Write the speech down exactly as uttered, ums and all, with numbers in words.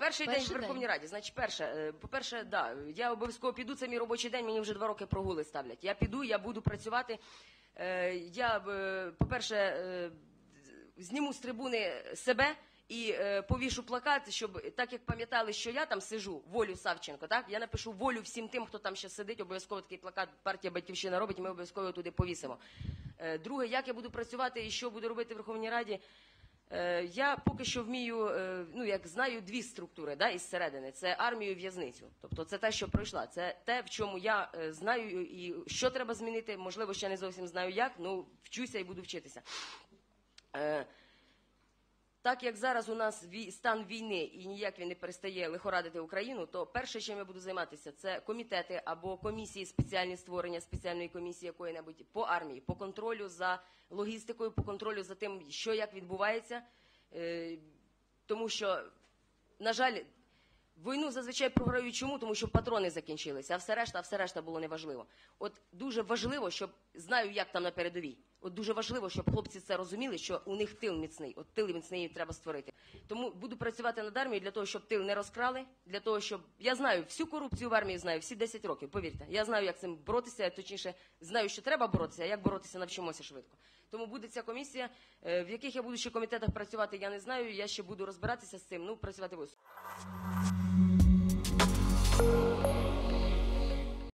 Перший, Перший день в Верховній Раді. Значить, перше, по-перше, да, я обов'язково піду, це мій робочий день, мені вже два роки прогули ставлять. Я піду, я буду працювати. Я, по-перше, зніму з трибуни себе і повішу плакат, щоб, так як пам'ятали, що я там сижу, волю Савченко, так? Я напишу волю всім тим, хто там ще сидить, обов'язково такий плакат партія «Батьківщина» робить, і ми обов'язково туди повісимо. Друге, як я буду працювати і що буду робити в Верховній Раді? Я поки що вмію, ну, як знаю, дві структури, да, із середини. Це армію і в'язницю. Тобто це те, що пройшла. Це те, в чому я знаю і що треба змінити. Можливо, ще не зовсім знаю як, ну, вчуся і буду вчитися. Так як зараз у нас стан війни і ніяк він не перестає лихорадити Україну, то перше, чим я буду займатися, це комітети або комісії спеціальні, створення спеціальної комісії якої-небудь по армії, по контролю за логістикою, по контролю за тим, що як відбувається. Тому що, на жаль, війну зазвичай програють чому? Тому що патрони закінчилися, а все решта, а все решта було неважливо. От дуже важливо, щоб, знаю, як там на передовій, от дуже важливо, щоб хлопці це розуміли, що у них тил міцний, от тил міцний треба створити. Тому буду працювати над армією для того, щоб тил не розкрали, для того, щоб, я знаю, всю корупцію в армії знаю, всі десять років, повірте. Я знаю, як з цим боротися, точніше, знаю, що треба боротися, а як боротися навчимося швидко. Тому буде ця комісія, в яких я буду ще комітетах працювати, я не знаю, я ще буду розбиратися з цим, ну, працювати буду.